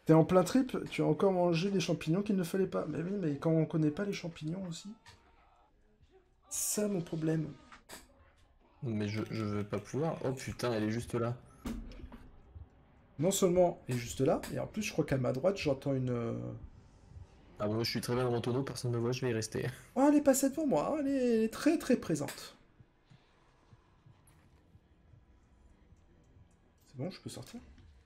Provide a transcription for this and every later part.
T'es en plein trip, tu as encore mangé des champignons qu'il ne fallait pas. Mais oui, mais quand on connaît pas les champignons aussi, c'est ça mon problème. Mais je vais pas pouvoir. Oh putain, elle est juste là. Non seulement elle est juste là, et en plus je crois qu'à ma droite j'entends une... Ah bah moi je suis très bien dans mon tonneau, personne ne me voit, je vais y rester. Oh, elle est passée devant moi, elle est très très présente. C'est bon, je peux sortir?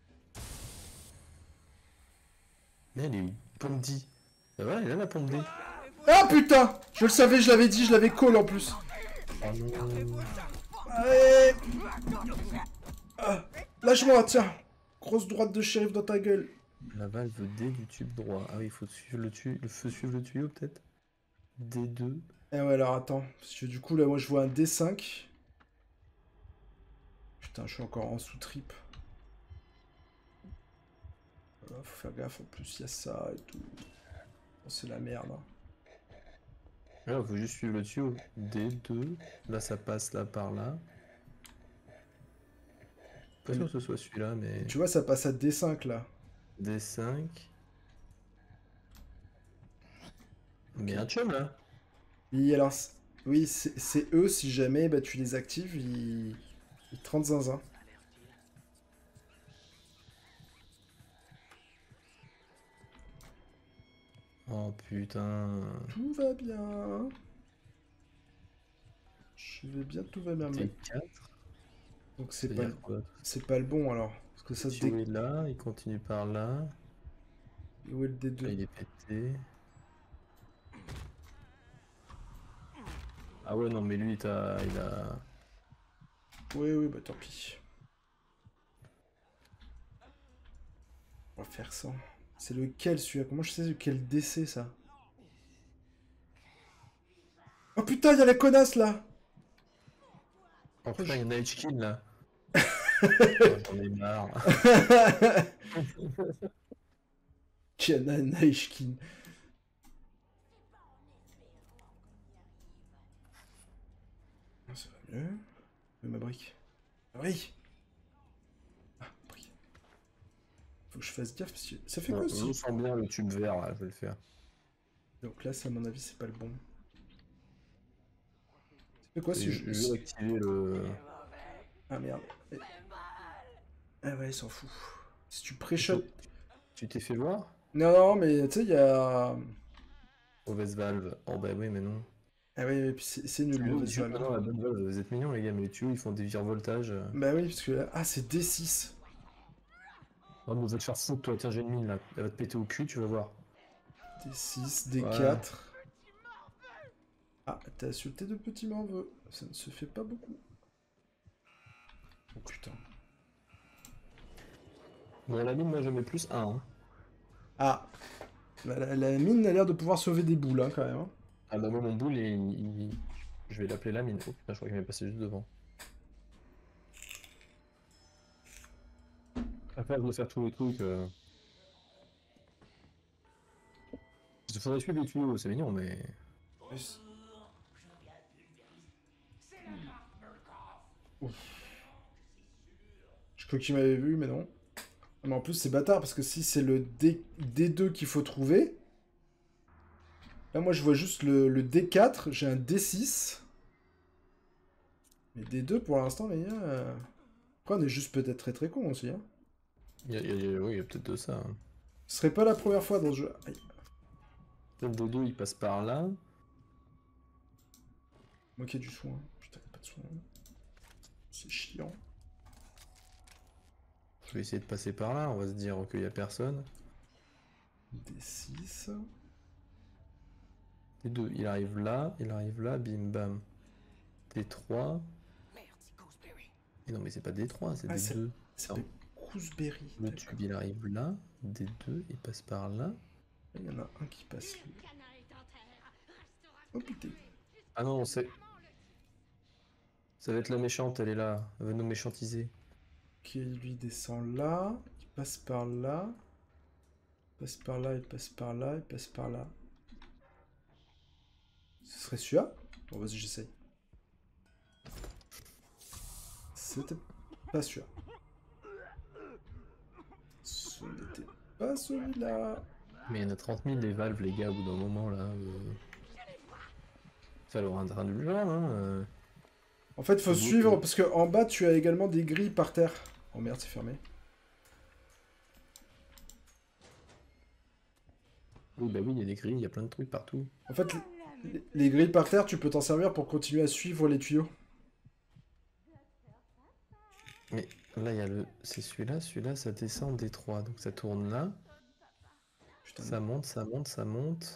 Mais elle est où? Pomme D. Bah voilà, elle est là la pomme D. Ah putain! Je le savais, je l'avais dit, je l'avais call en plus. Oh non. Allez! Ah, lâche-moi, tiens! Grosse droite de shérif dans ta gueule. La valve D du tube droit. Ah oui, il faut suivre le tuyau. Il faut suivre le tuyau peut-être. D2. Eh ouais, alors attends, parce que du coup là moi je vois un D5. Putain, je suis encore en sous-trip. Voilà, faut faire gaffe, en plus il y a ça et tout. Oh, c'est la merde. Hein. Là, il faut juste suivre le tuyau. D2. Là, ça passe là par là. Pas sûr que ce soit celui-là, mais. Tu vois, ça passe à D5 là. D5. Mais Ok. un chum là. Oui, alors, oui, c'est eux, si jamais bah, tu les actives, ils te rendent zinzin. Oh putain. Tout va bien. Je vais bien, tout va bien, mec. T4. Donc Ça veut dire quoi? c'est pas le bon alors. Parce que Le ça se tuyau est là, il continue par là. Où est le Là, D2? il est pété. Ah ouais, non, mais lui, il a... Oui, oui, bah tant pis. On va faire ça. C'est lequel celui-là? Comment je sais lequel DC ça? Oh putain, il y a la connasse là! Oh Oh, putain, il y en a Hitchkin là. Oh, j'en ai marre. Kiana Naishkin. Ah, ça va mieux. Ma brique. Ah oui! Ah, brique. Faut que je fasse gaffe parce que ça fait quoi Bon, je aussi? sens bien le tube vert là, je vais le faire. Donc là, ça, à mon avis, c'est pas le bon. Ça fait quoi Et si je vais activer le... Ah merde. Ah ouais, il s'en fout. Si tu Il pré-shot. faut... Tu t'es fait voir? Non, non, mais tu sais, il y a. Mauvaise valve. Oh bah oui, mais non. Ah oui, et puis c'est nul, Tuyau, mauvaise juste valve. maintenant la bonne valve, vous êtes mignons les gars, mais les tuyaux ils font des virevoltages. Bah oui, parce que là. Ah, c'est D6. Oh, mais va te faire foutre toi, tiens, j'ai une mine là. Elle va te péter au cul, tu vas voir. D6, Voilà. D4. Ah, t'as insulté de petits morveux. Ça ne se fait pas beaucoup. Oh putain. Bon, la mine, moi je mets plus 1. Hein. Ah, la mine a l'air de pouvoir sauver des boules, hein, quand même. Hein. Ah bah moi mon boule, je vais l'appeler la mine. Oh putain, je crois qu'il m'est passé juste devant. Après, je dois faire tous les trucs. Il faudrait suivre les tuyaux, c'est mignon, mais... Yes. Ouf. Je crois qu'il m'avait vu, mais non. Mais en plus, c'est bâtard, parce que si c'est le D2 qu'il faut trouver... Là, moi, je vois juste le D4, j'ai un D6. Mais D2, pour l'instant, les gars... Après, on est juste peut-être très très con aussi, hein. Oui, il y a peut-être de ça. Hein. Ce serait pas la première fois dans ce jeu. Aïe. Le dodo, il passe par là. Moquer du soin. Putain, y a pas de soin. C'est chiant. Je vais essayer de passer par là, on va se dire qu'il y a personne. D6. T2, il arrive là, bim bam. T3. Et non mais c'est pas D3, c'est Ah, c'est... D2. Ça Non. s'appelle Gooseberry. Le D'accord. tube il arrive là, D2, il passe par là. Il y en a un qui passe. Oh putain. Ah non, c'est... Ça va être la méchante, elle est là. Elle va nous méchantiser. Ok, lui descend là. Il passe par là. Il passe par là, il passe par là, il passe par là. Ce serait celui-là? Bon, vas-y, j'essaye. C'était pas celui-là. Ce n'était Pas celui-là. Mais il y en a 30 000 des valves, les gars, au bout d'un moment là. Ça leur un train du genre, hein. En fait, faut C'est beau, suivre parce que en bas, tu as également des grilles par terre. Oh merde, c'est fermé. Oui, bah oui, il y a des grilles, il y a plein de trucs partout. En fait, les grilles par terre, tu peux t'en servir pour continuer à suivre les tuyaux. Mais là, il y a le. C'est celui-là, ça descend des 3. Donc ça tourne là. Putain, Ça monte, ça monte, ça monte.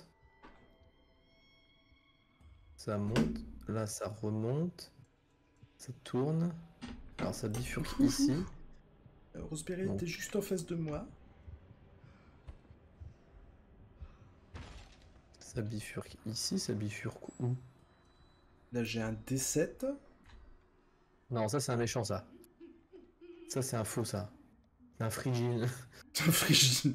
Ça monte. Là, ça remonte. Ça tourne. Alors ça bifurque ici. Rosemary, Donc, t'es juste en face de moi. ça bifurque ici, ça bifurque où? Là, j'ai un D7. Non, ça c'est un méchant, ça. Ça c'est un faux, ça. C'est un frigide. Un frigide.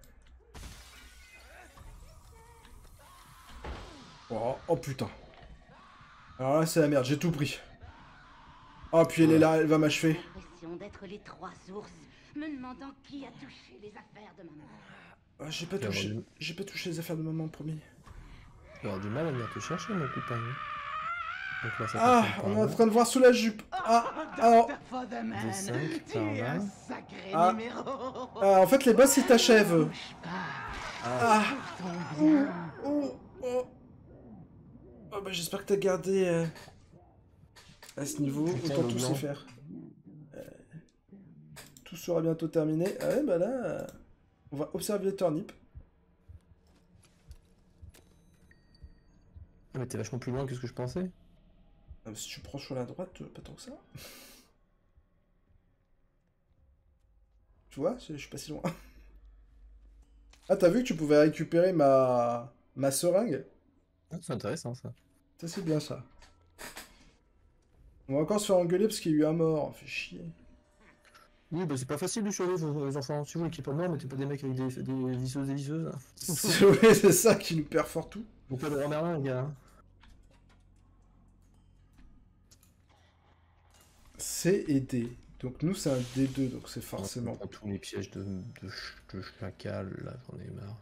Oh, oh putain. Alors là, c'est la merde, j'ai tout pris. Oh, puis elle est là, elle va m'achever. J'ai l'impression d'être les trois ours, me demandant qui a touché les affaires de maman. Ah, j'ai pas touché les affaires de maman, promis. Tu vas avoir du mal à venir te chercher, mon copain. Donc là, ça Ah, fonctionne par on est en là. train de voir sous la jupe. Ah, alors. D5 par là. Ah, en fait, les boss, ils t'achèvent. Ah. Oh, oh, oh. Oh, bah, j'espère que t'as gardé à ce niveau. Putain, Autant le tout blanc. sait faire. Tout sera bientôt terminé. Ah ouais, bah là, on va observer les turnips. Ah, mais t'es vachement plus loin que ce que je pensais. Ah, si tu prends sur la droite, pas tant que ça. Tu vois, je suis pas si loin. Ah, t'as vu que tu pouvais récupérer ma seringue? Ah, c'est intéressant, ça. Ça, c'est bien ça. On va encore se faire engueuler parce qu'il y a eu un mort. Fait chier. Oui, bah c'est pas facile de survivre, les enfants. Si vous l'équipement, mais t'es pas des mecs avec des visseuses et visseuses. Ouais, c'est ça qui nous perd fort tout. Faut pas de Merlin, les gars. Hein. C et D. Donc nous, c'est un D2, donc c'est On forcément... prend tous les pièges de chacal, là, j'en ai marre.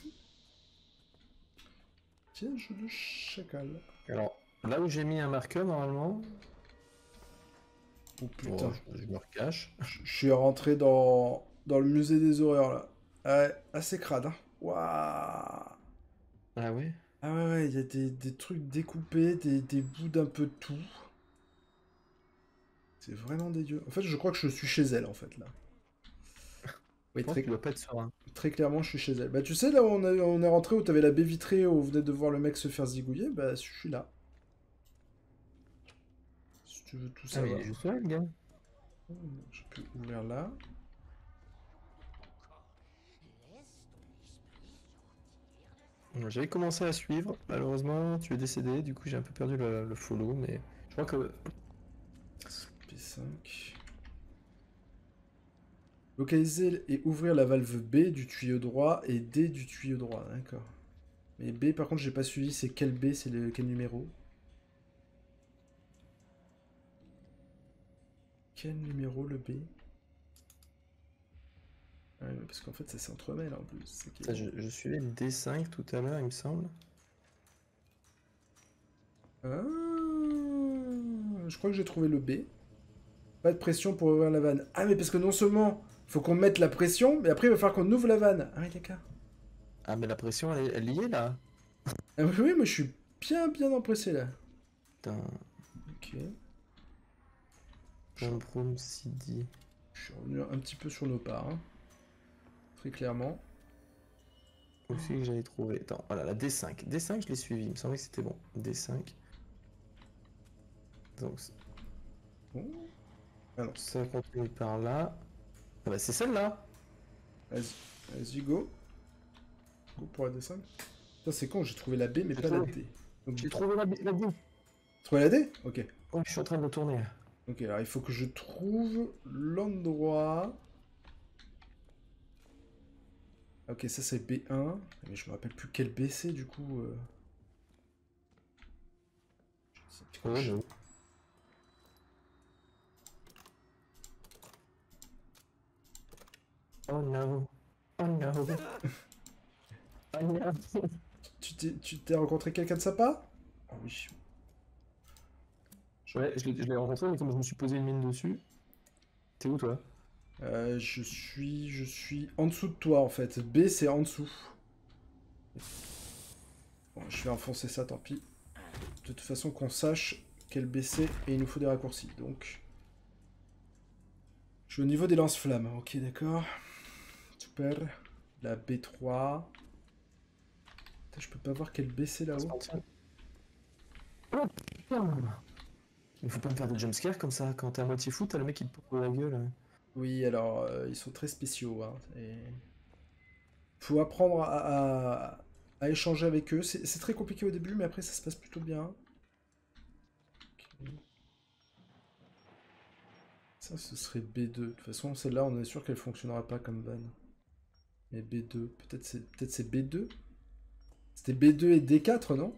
Piège de chacal. Alors, là où j'ai mis un marqueur, normalement... Oh putain. Je me recache. Je suis rentré dans le musée des horreurs, là. Ouais, assez crade, hein. Waouh. Ah ouais? Ah ouais, ouais, il y a des trucs découpés, des bouts d'un peu de tout. C'est vraiment dégueu. En fait, je crois que je suis chez elle, en fait, là. Oui, Je pense qu'il doit pas être serein. très clairement, je suis chez elle. Bah, tu sais, là où on est rentré, où t'avais la baie vitrée, où on venait de voir le mec se faire zigouiller, bah, je suis là. Si tu veux tout Ah, mais savoir. il est juste là, le gars. Je peux ouvrir là. J'avais commencé à suivre, malheureusement, tu es décédé, du coup j'ai un peu perdu le follow, mais je crois que... P5. Localiser et ouvrir la valve B du tuyau droit et D du tuyau droit, d'accord. Mais B, par contre, j'ai pas suivi, c'est quel B, c'est quel numéro? Quel numéro le B? Ouais, mais parce qu'en fait, ça s'entremêle en plus. Ça, je suivais le D5 tout à l'heure, il me semble. Ah, je crois que j'ai trouvé le B. Pas de pression pour ouvrir la vanne. Ah, mais parce que non seulement faut qu'on mette la pression, mais après il va falloir qu'on ouvre la vanne. Ah oui, d'accord. Ah, mais la pression, elle y est, là. Ah oui, moi je suis bien empressé là. Putain, Ok. Jump Room CD. Je suis revenu un petit peu sur nos pas. Hein. Très clairement. Où c'est que j'avais trouvé? Attends, voilà, la D5. D5, je l'ai suivi, il me semblait que c'était bon. D5. Donc, Bon. Ah non. ça continue par là. Ah bah, c'est celle-là. Vas-y, go. Go pour la D5. Putain, c'est con, j'ai trouvé la B mais J'ai pas la trouvé. D. Donc, J'ai trouvé la D. trouvé la D? Ok. Oh, je suis en train de le tourner. Ok, alors il faut que je trouve l'endroit. Ok, ça c'est B1. Mais je me rappelle plus quel B c'est du coup. Je sais plus quoi. Ouais, j'avoue. Oh no. Oh hein, Robert. Ah, merde. Tu t'es rencontré quelqu'un de sympa? Ah oui. Ouais, je l'ai rencontré, mais comme je me suis posé une mine dessus. T'es où, toi? Je suis en dessous de toi en fait. B c'est en dessous. Bon, je vais enfoncer ça, tant pis. De toute façon qu'on sache quel B c'est et il nous faut des raccourcis. Donc, je suis au niveau des lance-flammes. Ok, d'accord. Super. La B3. Putain, je peux pas voir quel B c'est là-haut. Oh putain! Il faut pas me faire de jumpscare comme ça. Quand t'es à moitié fou, t'as le mec qui te pose la gueule. Oui, alors, ils sont très spéciaux. Hein, faut apprendre à échanger avec eux. C'est très compliqué au début, mais après ça se passe plutôt bien. Ok. Ça, ce serait B2. De toute façon, celle-là, on est sûr qu'elle fonctionnera pas comme van. Mais B2, peut-être c'est B2? C'était B2 et D4, non?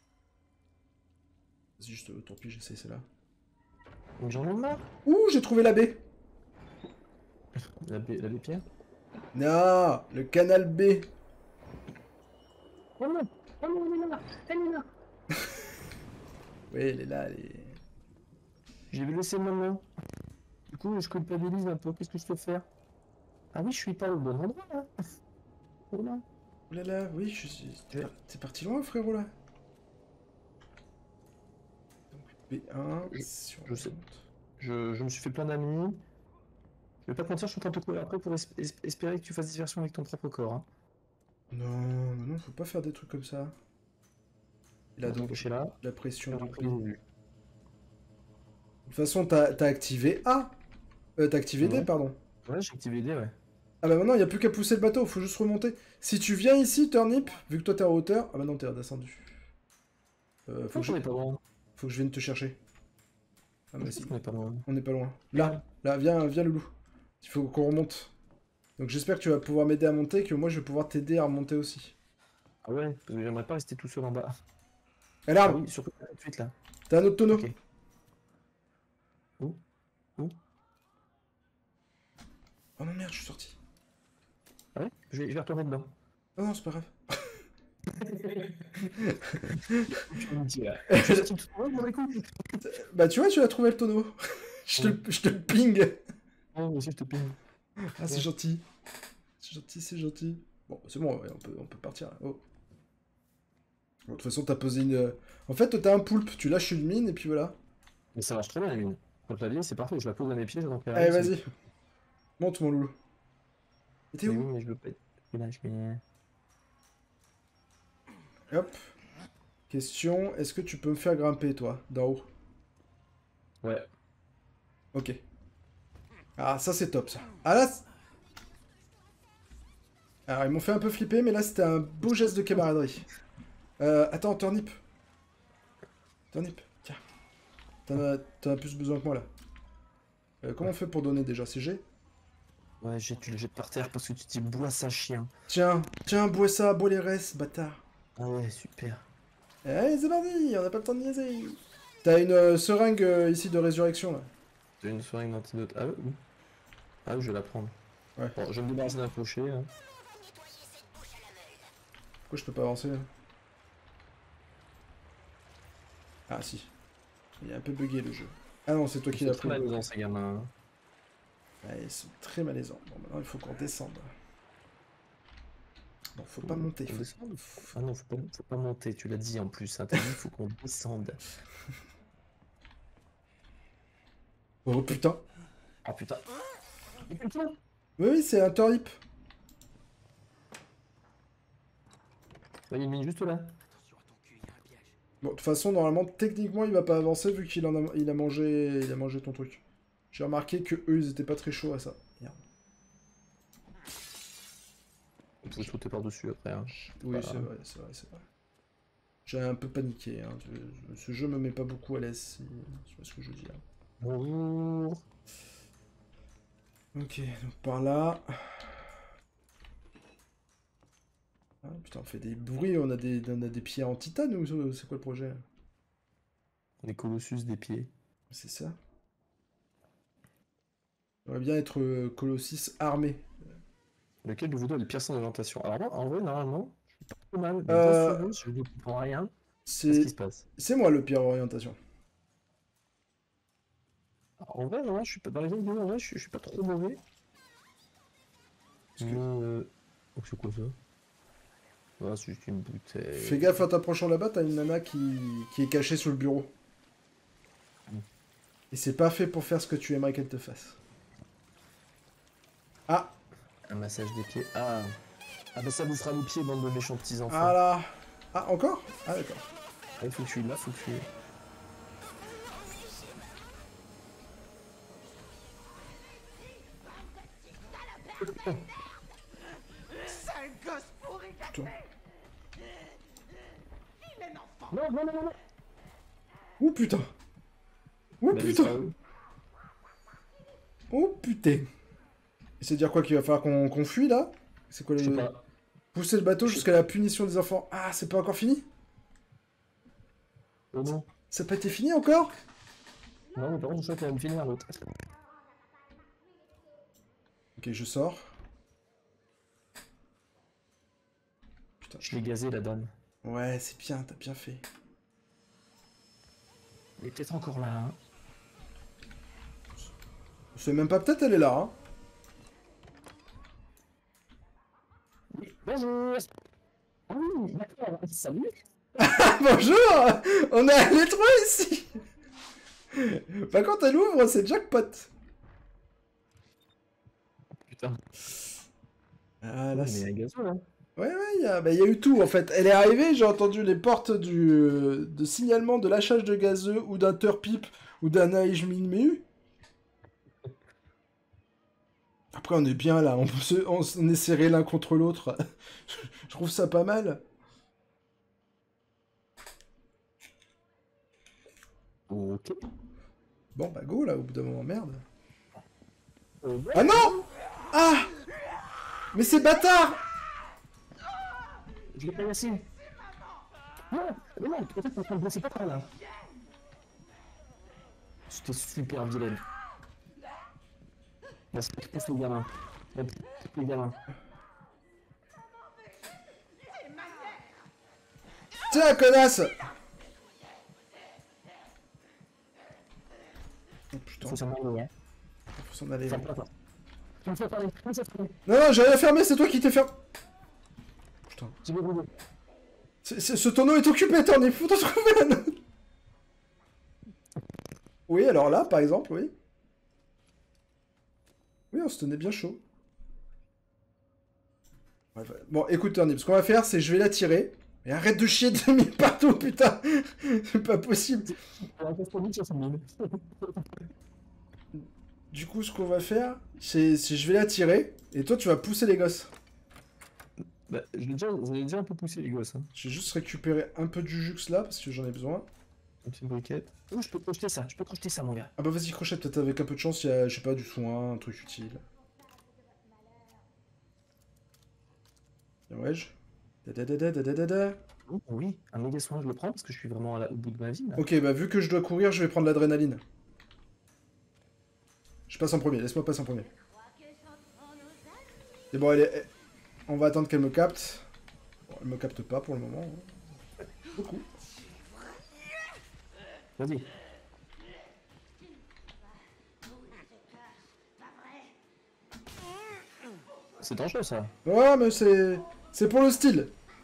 Vas-y, tant pis, j'essaie celle-là. J'en ai marre. Ouh, j'ai trouvé la B! La Pierre. Non, le canal B. Oh non! Oh non, elle est là! Elle est là! Oui, elle est là, elle est... J'ai laissé maman. Du coup, je culpabilise un peu. Qu'est-ce que je peux faire? Ah oui, je suis pas au bon endroit là. Oh là. Oh là là, oui, t'es parti loin, frérot, là. Donc, B1, si on Je sais. remonte. Je me suis fait plein d'amis. Je vais pas te mentir, je suis en train de te courir après pour espérer que tu fasses diversion avec ton propre corps. Hein. Non, non, faut pas faire des trucs comme ça. Et là, On va donc, cocher là. la pression Faire de un B. prix De vu. toute façon, t'as activé A. T'as activé D, Ouais. pardon. Ouais, j'ai activé D, ouais. Ah bah maintenant, il n'y a plus qu'à pousser le bateau, faut juste remonter. Si tu viens ici, Turnip, vu que toi t'es en hauteur... Ah bah non, t'es redescendu. Non, on est pas loin. Faut que je vienne te chercher. Ah Je bah pense si, qu'on est pas loin. on n'est pas loin. Regarde. Là, viens Loulou. Il faut qu'on remonte. Donc j'espère que tu vas pouvoir m'aider à monter, que moi je vais pouvoir t'aider à remonter aussi. Ah ouais, parce que j'aimerais pas rester tout seul en bas. Ah Alarme! oui, surtout tout de suite là. T'as un autre tonneau? Ok. Où? Où? Oh non merde, je suis sorti. Ah ouais? Je vais retourner dedans. Oh non, c'est pas grave. Tu me dis là. Je suis sorti tout seul, mon écoute. Bah tu vois, tu as trouvé le tonneau. Je te le ping. Oh, mais si je te ping. Ah, c'est gentil. C'est gentil, c'est gentil. Bon, c'est bon, ouais, on peut partir. Là. Oh. Bon, de toute façon, t'as posé une... En fait, t'as un poulpe, tu lâches une mine, et puis voilà. Mais ça marche très bien la mine. Quand la ligne, c'est parfait. Je la pose à mes pieds, j'attends qu'elle Allez, arrive. vas-y. Monte, mon loulou. Et t'es Mais oui, où? mais je veux pas être. Là, je mets. Hop. Question, est-ce que tu peux me faire grimper, toi, d'en haut? Ouais. Ok. Ah, ça, c'est top, ça. Ah, là... Alors, ils m'ont fait un peu flipper, mais là, c'était un beau geste de camaraderie. Attends, Turnip. Turnip, tiens. T'en as plus besoin que moi, là. Comment on fait pour donner, déjà? C'est G? Ouais, tu le jettes par terre parce que tu dis bois ça chien. Tiens, bois ça, bois les restes, bâtard. Ah ouais, super. Allez, c'est parti, on n'a pas le temps de niaiser. T'as une seringue ici de résurrection, là. T'as une soirée avec l'antidote. Ah ouais, où? Ah oui, je vais la prendre. Ouais. Bon, je vais me débarrasser d'un clocher. Hein. Pourquoi je peux pas avancer, là? Ah, si. Il est un peu bugué, le jeu. Ah non, c'est toi qui l'as Très pris. malaisant ces gamins. Ah, ils sont très malaisants. Bon, maintenant, il faut qu'on descende. Non, faut pas monter. On descend. Ah non, faut pas monter, tu l'as dit en plus. Hein. T'as dit faut qu'on descende. Oh putain. Ah putain. Oui, c'est un Turnip. Il y a une mine juste là. Bon, de toute façon, normalement, techniquement, il va pas avancer vu qu'il il a mangé ton truc. J'ai remarqué que eux, ils étaient pas très chauds à ça. Merde. On peut sauter par-dessus après. Hein. Oui, c'est vrai, c'est vrai. J'ai un peu paniqué. Hein. Ce jeu me met pas beaucoup à l'aise, si tu vois ce que je veux dire. Bonjour. Ok, donc par là. Ah, putain, on fait des bruits, on a des pierres en titane ou c'est quoi le projet? Les colossus des pieds. C'est ça. J'aimerais bien être Colossus armé. Lequel de vous deux a le pire sens d'orientation? Alors moi, en vrai, normalement, je suis pas trop mal. Mais Euh, dans ce jeu, je ne comprends rien à ce C'est qui se passe. c'est moi le pire orientation. Alors, en vrai, non, je suis pas dans les jeux vidéo, en vrai, je suis pas trop mauvais. Parce que- Mais oh, c'est quoi ça? Ah, c'est juste une bouteille. Fais gaffe en t'approchant là-bas, t'as une nana qui est cachée sous le bureau. Et c'est pas fait pour faire ce que tu aimerais qu'elle te fasse. Ah, Un massage des pieds. Ah. Ah bah ça vous fera les pieds, bande de méchants petits enfants. ah là. Ah, encore? Ah, d'accord. Ah, il faut que je suis là, faut que je suis... Sale gosse pourri Putain. Vilain enfant. Non, non, non, non, non. Oh putain. Oh Bah, putain. ça, oui. Oh putain. Et c'est dire quoi qu'il va falloir qu'on fuit là? C'est quoi Je sais les... pas. Pousser le bateau jusqu'à la punition des enfants. Ah, c'est pas encore fini? Oh non. Ça n'a pas été fini encore? Non, mais par contre, je crois qu'elle va me finir l'autre. Ok, je sors. Putain. Je l'ai gazé, la dame. Ouais, c'est bien, t'as bien fait. Elle est peut-être encore là, hein. Je sais même pas, peut-être elle est là, hein. Oui, bonjour. Ah oui, d'accord, salut. Bonjour. On est à l'étroit ici. Bah quand elle ouvre, c'est jackpot. Putain. Ah là, Mais il y a un gazon, là. ouais, il y a eu tout en fait. Elle est arrivée, j'ai entendu les portes de signalement de lâchage de gazeux ou d'un turpip ou d'un AIJ-1000. Après, on est bien là, on est serré l'un contre l'autre. Je trouve ça pas mal. Ok. Bon, bah go là, au bout d'un moment, merde. Ouais. Ah non! Ah! Mais c'est bâtard! Je l'ai pas laissé. Non, mais non, peut-être qu'on ne blesser pas par là. C'était super vilaine. Là, c'est pousse le gamin. Là, pousse le gamin. Tiens, connasse! Oh putain, Faut s'en aller, hein. faut s'en aller. Ça me pas. Tu me fais parler, tu me fais parler. Non, j'ai rien fermé, c'est toi qui t'es fermé. Putain. Je vais rouler. Ce tonneau est occupé, attends, il faut t'en trouver un autre. Oui, alors là, par exemple, oui. Oui, on se tenait bien chaud. Ouais, bon, écoute, Tony, ce qu'on va faire, c'est je vais la tirer. Mais arrête de chier de mine partout, putain. C'est pas possible. Du coup, ce qu'on va faire, c'est je vais la tirer. Et toi, tu vas pousser les gosses. Bah, vous avez déjà un peu poussé les gosses. Hein. Je vais juste récupérer un peu du jux là, parce que j'en ai besoin. Une petite briquette. Oh, je peux crocheter ça, mon gars. Ah bah vas-y, crochet, peut-être avec un peu de chance, il y a, je sais pas, du soin, un truc utile. Ouais, je... Oh, oui, un méga soin, je le prends parce que je suis vraiment au bout de ma vie. Là. Ok, bah vu que je dois courir, je vais prendre l'adrénaline. Je passe en premier, laisse-moi passer en premier. Et bon, on va attendre qu'elle me capte. Bon, elle me capte pas pour le moment. Hein. Beaucoup. Vas-y. C'est dangereux ça. Ouais, mais c'est pour le style.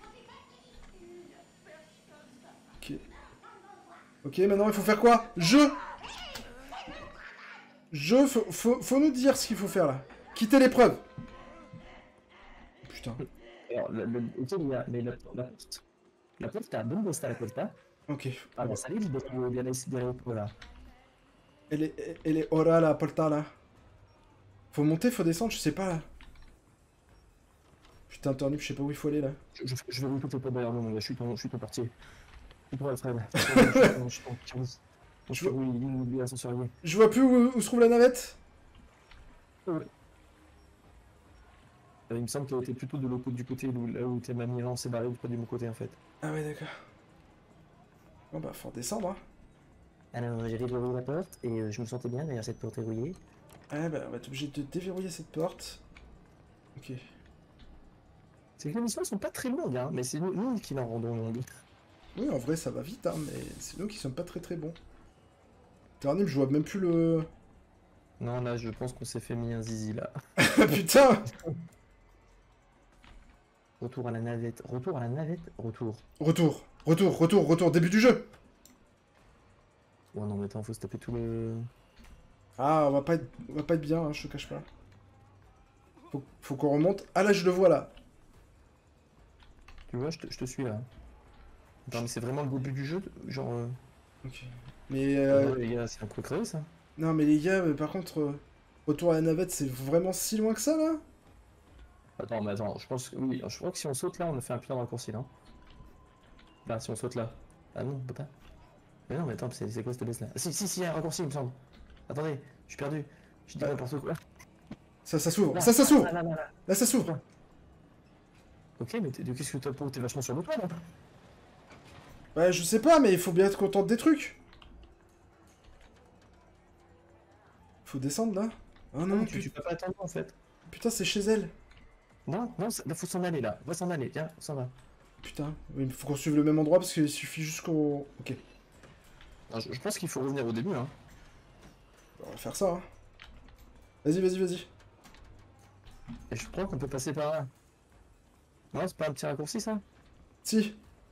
Ok. Ok, maintenant il faut faire quoi? Faut nous dire ce qu'il faut faire là. Quitter l'épreuve. Putain. Alors, ok, il y a, mais la porta, ¿dónde está la porta? Ok. Ah, la salida de la voilà. Elle est ora la porta là. Faut monter, faut descendre, je sais pas là. Putain, Turnip, je sais pas où il faut aller là. Je vais vous pas derrière nous, mon gars, je suis ton portier. Tu pourras le frère. Je vois plus où se trouve la navette. Il me semble qu'elle était plutôt de l'autre du côté là où tes mamie s'est barré du mon côté en fait. Ah ouais, d'accord. Bon bah, faut descendre. Hein. Alors j'ai déverrouillé la porte et je me sentais bien derrière cette porte verrouillée. Ah bah, on va être obligé de déverrouiller cette porte. Ok. C'est que les missions elles sont pas très longues, hein, mais c'est nous qui en rendons longues. Oui, en vrai, ça va vite, hein, mais c'est nous qui sommes pas très bons. Terranime, je vois même plus le... Non, là, je pense qu'on s'est fait mis un zizi, là. Putain! Retour à la navette. Retour à la navette. Retour. Retour, début du jeu! Oh non, mais attends, faut se taper tout le... Ah, on va pas être bien, hein, je te cache pas. Faut qu'on remonte. Ah, là, je le vois, là. Tu vois, je te suis, là. Attends, mais c'est vraiment le début du jeu, genre... Ok. Mais, Ouais, les gars, c'est un peu créé, ça. non, mais les gars, par contre, retour à la navette, c'est vraiment si loin que ça, là? Attends, mais attends, je pense que... Oui, je crois que si on saute là, on a fait un putain de raccourci, là. Là, si on saute là. Ah non, pas. Mais non, mais attends, c'est quoi cette baisse là? Ah, si, il y a un raccourci, il me semble. Attendez, je suis perdu. Je dis n'importe quoi. Ça s'ouvre. Là, Ça s'ouvre. là. Là, ça s'ouvre. Ok, mais qu'est-ce que t'as pour... T'es vachement sur le toit, là. Ouais, je sais pas, mais il faut bien être content des trucs. Faut descendre, là. Oh non, Tu peux pas attendre, en fait. putain, c'est chez elle. Non, là, faut s'en aller, là. On va s'en aller, viens, on s'en va. Putain, oui, il faut qu'on suive le même endroit parce qu'il suffit juste qu'on... Ok, Non, je pense qu'il faut revenir au début, hein. on va faire ça, hein. Vas-y. Et je crois qu'on peut passer par là. Non, c'est pas un petit raccourci, ça? Si.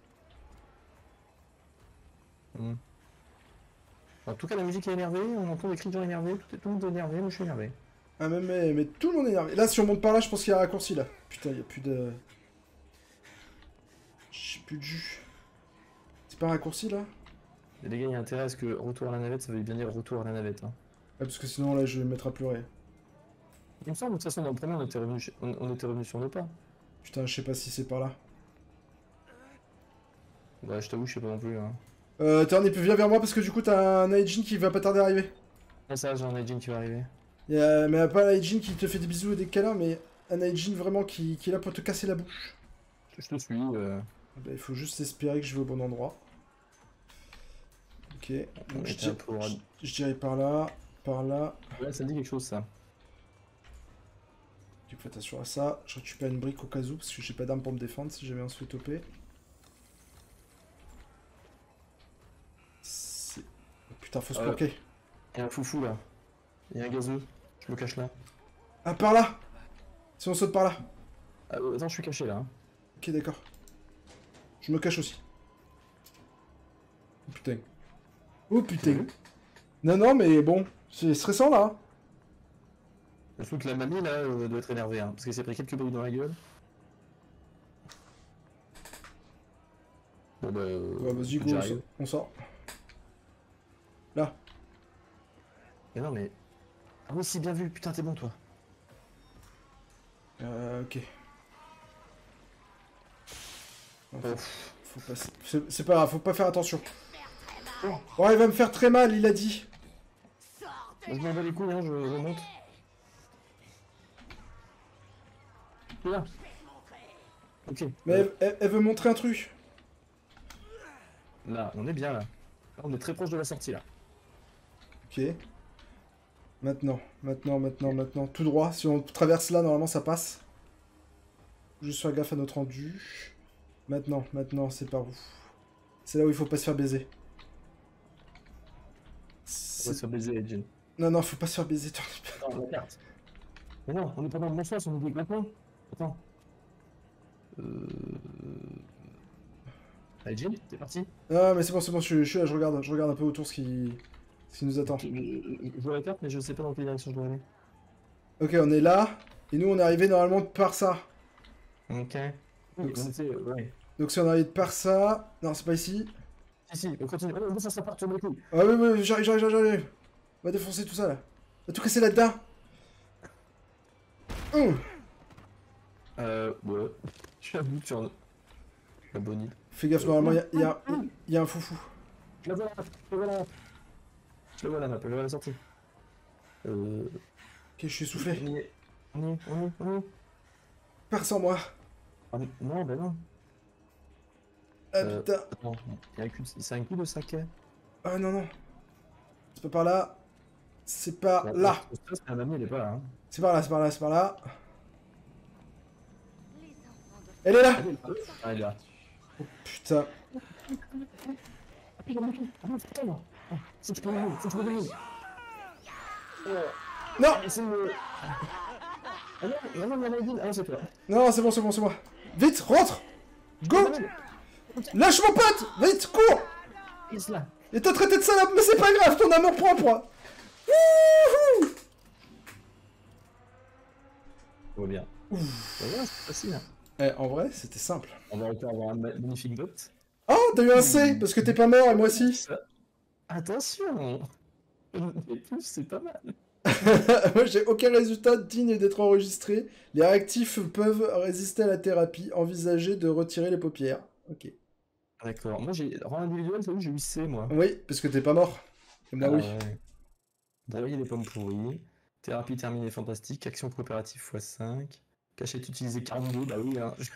En tout cas, la musique est énervée, on entend des cris de gens énervés, tout le monde est énervé, moi je suis énervé. Ah, mais tout le monde est énervé. Là, si on monte par là, je pense qu'il y a un raccourci, là. Putain, il y a plus de... J'ai plus de jus. C'est pas un raccourci, là? Et les gars, il y a intérêt à ce que retour à la navette, ça veut bien dire retour à la navette. Hein. Ouais, parce que sinon, là, je vais me mettre à pleurer. Il me semble, de toute façon, dans le premier, on était revenu sur nos pas. Putain, je sais pas si c'est par là. Bah, je t'avoue, je sais pas non plus. Hein. Terni, viens vers moi parce que du coup, t'as un Aijin qui va pas tarder à arriver. Ah, ça, j'ai un Aijin qui va arriver. Mais pas un Aijin qui te fait des bisous et des câlins, mais un Aijin vraiment qui est là pour te casser la bouche. Je te suis. Bah, il faut juste espérer que je vais au bon endroit. Ok, donc je dirais par là, Ouais, ça me dit quelque chose, ça. Du coup, fais attention à ça. Je récupère une brique au cas où, parce que j'ai pas d'arme pour me défendre si jamais on se fait toper. Oh, putain, faut se planquer. Il y a un foufou, là. Il y a un gazeux. Je me cache là. Ah, par là! Si on saute par là. Ah, attends, je suis caché, là. Hein. Ok, d'accord. Je me cache aussi. Oh, putain. Oh, putain. Non, mais bon, c'est stressant, là. Le truc, la mamie, là, doit être énervée, hein, parce qu'elle s'est pris quelques balles dans la gueule. Bon, bah... Ouais, vas-y, go, on sort. Là. Mais non, mais... Ah oui, si, bien vu, putain, t'es bon, toi. Ok. Faut passer. C'est pas grave, faut pas faire attention. Oh, il va me faire très mal, il a dit. Je m'en bats les couilles, hein, je remonte. Là. Ok. Mais elle veut montrer un truc. Là, on est bien, là. Là, on est très proche de la sortie, là. Ok. Maintenant. Tout droit. Si on traverse là, normalement, ça passe. Juste faire gaffe à notre rendu. Maintenant, c'est par où? C'est là où il faut pas se faire baiser. On va se faire baiser, Edgen. Non, faut pas se faire baiser. Attends, la carte. Mais non, on est pas dans le bon sens, on est maintenant. Attends. Edgen, t'es parti? Ah, mais c'est bon, je suis là, je regarde un peu autour ce qui nous attend. Je vois la carte, mais je sais pas dans quelle direction je dois aller. Ok, on est là, et nous on est arrivé normalement par ça. Ok. Donc, ouais. donc si on arrive par ça... Non, c'est pas ici. Si, on continue. Oh, ça part sur le coup. Ah oui, j'arrive. On va défoncer tout ça, là. On va tout casser là-dedans. Ouais. Je suis à bout sur la bonne île. Fais gaffe, normalement, il y a un foufou. Je la vois là. Je la vois la sortie. Ok, je suis essoufflé. On y est. Pars sans moi. Ah, non, bah non. Ah putain. Attends, c'est un coup de saké. Ah non. C'est pas par là. C'est par là. La mamie, elle est pas là. Hein. C'est par là. Les enfants doivent Elle est là. Ah, elle est là. Putain. Non. Non, c'est bon, c'est bon, c'est moi. Vite, rentre. Go. Lâche mon pote. Vite, cours. Il t'a traité de salope, mais c'est pas grave, ton amour propre. Wouhou. Ça va bien. C'est facile. Eh, en vrai, c'était simple. On va encore avoir un magnifique vote. Oh, t'as eu un C, parce que t'es pas mort, et moi aussi. Attention. Et plus, c'est pas mal. Moi, j'ai aucun résultat digne d'être enregistré. Les réactifs peuvent résister à la thérapie. Envisagez de retirer les paupières. Ok. D'accord. Moi, j'ai rang individuel, t'as vu, j'ai eu C, moi. Oui, parce que t'es pas mort. Comme là, oui. Ouais. Broyer les pommes pourries. Thérapie terminée fantastique. Action coopérative x5. Cachette utilisée 42, bah oui, hein.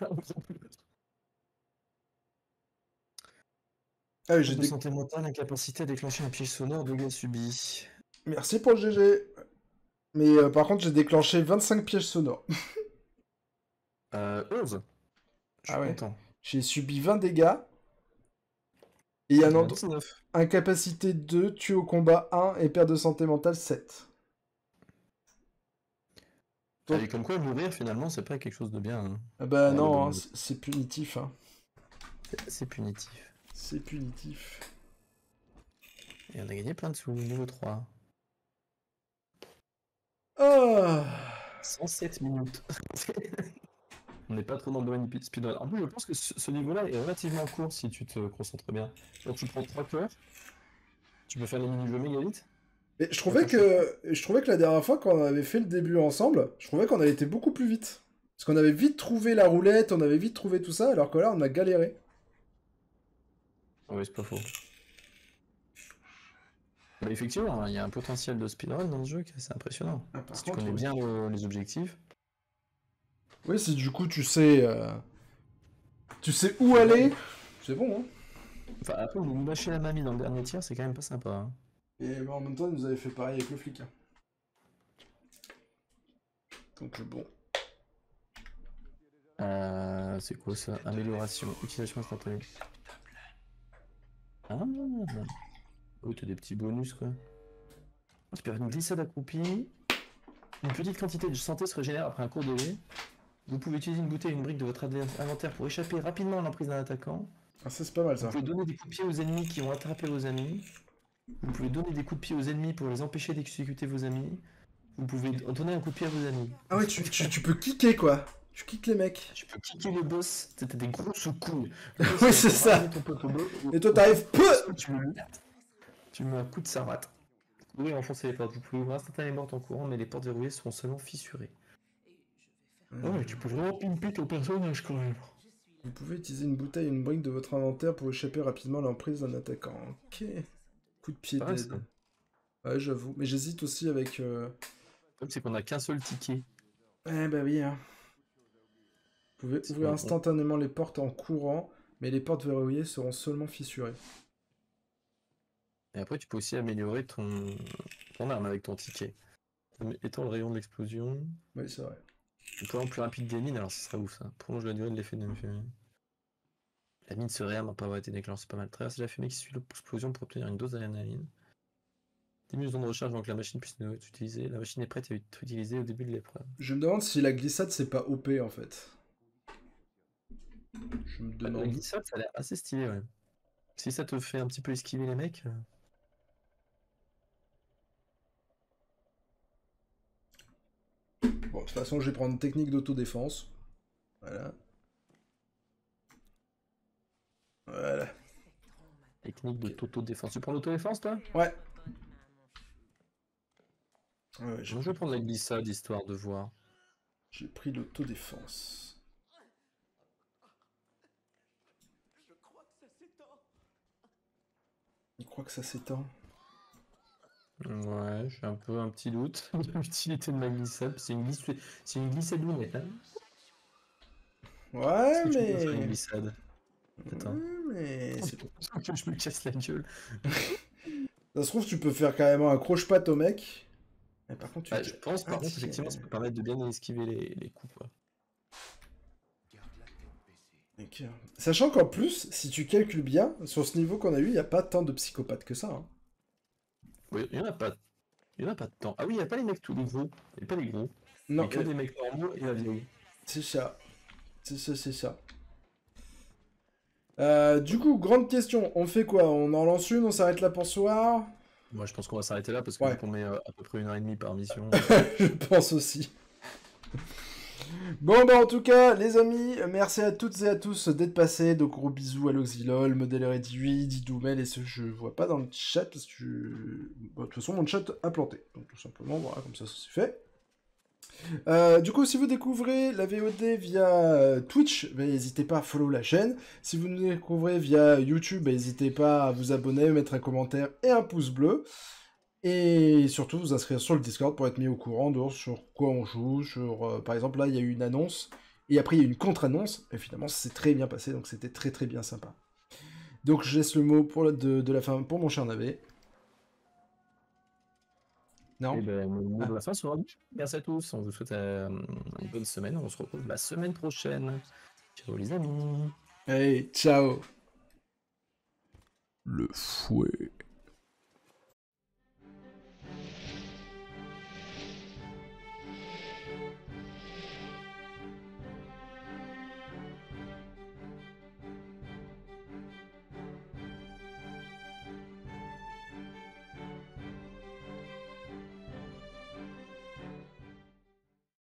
Ah oui, j'ai De santé mentale, incapacité à déclencher un piège sonore, dégâts subis. Merci pour le GG. Mais par contre, j'ai déclenché 25 pièges sonores. 11. Je suis content. J'ai subi 20 dégâts. Et il y a un 19. Incapacité 2, tué au combat 1 et perte de santé mentale 7. Donc... comme quoi, mourir, finalement, c'est pas quelque chose de bien. Hein. Ah bah non, hein, c'est punitif. Hein. C'est punitif. C'est punitif. Et on a gagné plein de sous, niveau 3. Oh 107 minutes. On n'est pas trop dans le domaine du speedrun. En plus, je pense que ce niveau-là est relativement court si tu te concentres bien. Donc tu prends 3 cœurs, tu peux faire les mini-jeux méga vite. Et je trouvais que la dernière fois, quand on avait fait le début ensemble, je trouvais qu'on avait été beaucoup plus vite. Parce qu'on avait vite trouvé la roulette, on avait vite trouvé tout ça, alors que là, on a galéré. Oui, c'est pas faux. Bah, effectivement, il y a un potentiel de speedrun dans ce jeu qui est assez impressionnant. Ah, si tu connais bien les objectifs. Oui, si du coup tu sais où aller, c'est bon. Hein. Enfin, après, nous lâcher la mamie dans le dernier tir, c'est quand même pas sympa. Hein. Et bah, en même temps, nous avait fait pareil avec le flic. Hein. Donc bon. C'est quoi ça? Amélioration, utilisation instantanée. Ah, oh, t'as des petits bonus quoi. Tu peux faire une glissade accroupie. Une petite quantité de santé se régénère après un court délai. Vous pouvez utiliser une bouteille ou une brique de votre inventaire pour échapper rapidement à l'emprise d'un attaquant. Ah, ça c'est pas mal ça. Vous pouvez donner des coups de pied aux ennemis qui ont attrapé vos amis. Vous pouvez donner des coups de pied aux ennemis pour les empêcher d'exécuter vos amis. Vous pouvez donner un coup de pied à vos amis. Ah ouais, tu peux kicker quoi. Tu kicks les mecs. Tu peux kicker le boss, t'as des grosses couilles. Oui, c'est ça. Et toi t'arrives peu. Tu mets un coup de savate. Vous pouvez enfoncer les portes. Vous pouvez ouvrir instantanément en courant, mais les portes verrouillées seront seulement fissurées. Ouais, tu peux vraiment pimper ton personnage quand même. Vous pouvez utiliser une bouteille et une brique de votre inventaire pour échapper rapidement à l'emprise d'un attaquant. Ok. Coup de pied d'aide. Ouais, j'avoue. Mais j'hésite aussi avec... Comme c'est qu'on a qu'un seul ticket. Eh bah oui, hein. Vous pouvez ouvrir instantanément les portes en courant, mais les portes verrouillées seront seulement fissurées. Et après, tu peux aussi améliorer ton arme avec ton ticket. Étant le rayon de l'explosion. Oui, c'est vrai. Encore plus rapide des mines, alors ça serait ouf ça. Prolonge la durée de l'effet de la fumée. La mine se réarme après avoir été déclenchée, c'est pas mal. Traverser la fumée qui suit l'explosion pour obtenir une dose d'adrénaline. 10 minutes de recharge avant que la machine puisse être utilisée. La machine est prête à être utilisée au début de l'épreuve. Je me demande si la glissade c'est pas OP en fait. Je me demande. La glissade ça a l'air assez stylé, ouais. Si ça te fait un petit peu esquiver les mecs. Bon, de toute façon, je vais prendre une technique d'autodéfense. Voilà. Voilà. Technique d'autodéfense. Tu prends l'autodéfense, toi? Ouais. Je vais prendre la glissade, histoire de voir. J'ai pris l'autodéfense. Il croit que ça s'étend. Ouais, j'ai un petit doute de l'utilité de ma glissade. C'est une glissade lunette, hein. Ouais, mais... Tu peux une glissade. Attends. Ouais, mais... Je me casse la gueule. Ça se trouve, tu peux faire carrément un croche-patte au mec. Mais par contre, je pense, par contre, effectivement, ça peut permettre de bien esquiver les coups, quoi. Ok. Sachant qu'en plus, si tu calcules bien, sur ce niveau qu'on a eu, il n'y a pas tant de psychopathes que ça. Hein. Oui, il y en a pas. Il y en a pas de temps. Ah oui, il n'y a pas les mecs tous les gros. Il n'y a pas les gros. Non, Mais que des mecs normaux et la vieille. c'est ça. C'est ça, c'est ça. Du coup, grande question. On fait quoi? On en lance une, on s'arrête là pour ce soir? Moi, je pense qu'on va s'arrêter là parce que Ouais. vu qu'on met à peu près 1h30 par mission. Je pense aussi. Bon, bah en tout cas, les amis, merci à toutes et à tous d'être passés. Donc, gros bisous à Loxylol, Modèle Réduit, Didoumel et ce je vois pas dans le chat parce que bah, de toute façon, mon chat a planté. Donc, tout simplement, voilà, comme ça c'est fait. Du coup, si vous découvrez la VOD via Twitch, n'hésitez pas à follow la chaîne. Si vous nous découvrez via YouTube, n'hésitez pas à vous abonner, mettre un commentaire et un pouce bleu. Et surtout, vous inscrire sur le Discord pour être mis au courant de sur quoi on joue. Sur, par exemple, là, il y a eu une annonce. Et après, il y a eu une contre-annonce. Et finalement, ça s'est très bien passé. Donc, c'était très, très bien sympa. Donc, je laisse le mot pour de la fin pour mon cher navet. Non Et ben, le mot de la fin sera merci à tous. On vous souhaite une bonne semaine. On se retrouve la semaine prochaine. Ciao les amis. Allez, ciao. Le fouet.